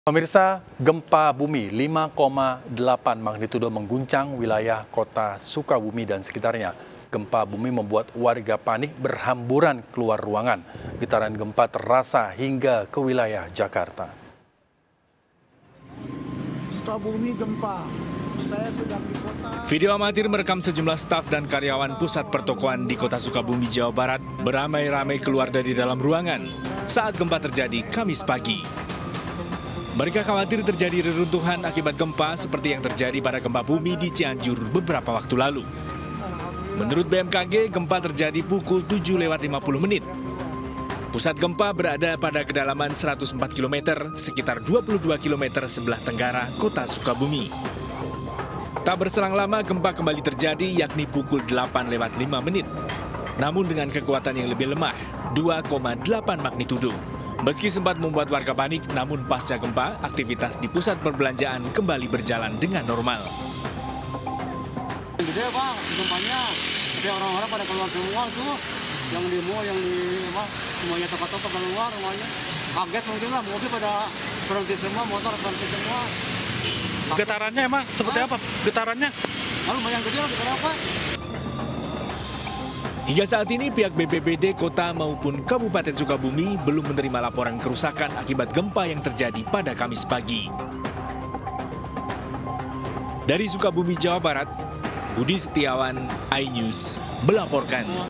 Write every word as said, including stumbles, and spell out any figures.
Pemirsa, gempa bumi lima koma delapan magnitudo mengguncang wilayah kota Sukabumi dan sekitarnya. Gempa bumi membuat warga panik berhamburan keluar ruangan. Getaran gempa terasa hingga ke wilayah Jakarta. Sukabumi gempa. Saya sedang di kota. Video amatir merekam sejumlah staf dan karyawan pusat pertokoan di kota Sukabumi, Jawa Barat beramai-ramai keluar dari dalam ruangan saat gempa terjadi Kamis pagi. Mereka khawatir terjadi reruntuhan akibat gempa seperti yang terjadi pada gempa bumi di Cianjur beberapa waktu lalu. Menurut B M K G, gempa terjadi pukul tujuh lewat lima puluh menit. Pusat gempa berada pada kedalaman seratus empat kilometer, sekitar dua puluh dua kilometer sebelah tenggara kota Sukabumi. Tak berselang lama gempa kembali terjadi, yakni pukul delapan lewat lima menit. Namun dengan kekuatan yang lebih lemah, dua koma delapan magnitudo. Meski sempat membuat warga panik, namun pasca gempa, aktivitas di pusat perbelanjaan kembali berjalan dengan normal. Gede Pak, gempanya, tapi orang-orang pada keluar semua tuh, yang demo, yang di apa, semuanya toko-toko keluar semuanya. Kaget mungkin lah, mobil pada berhenti semua, motor berhenti semua. Getarannya emang seperti apa? Getarannya? Lalu lumayan gede lah, getaran apa? Hingga saat ini pihak B P B D Kota maupun Kabupaten Sukabumi belum menerima laporan kerusakan akibat gempa yang terjadi pada Kamis pagi. Dari Sukabumi, Jawa Barat, Budi Setiawan, iNews melaporkan.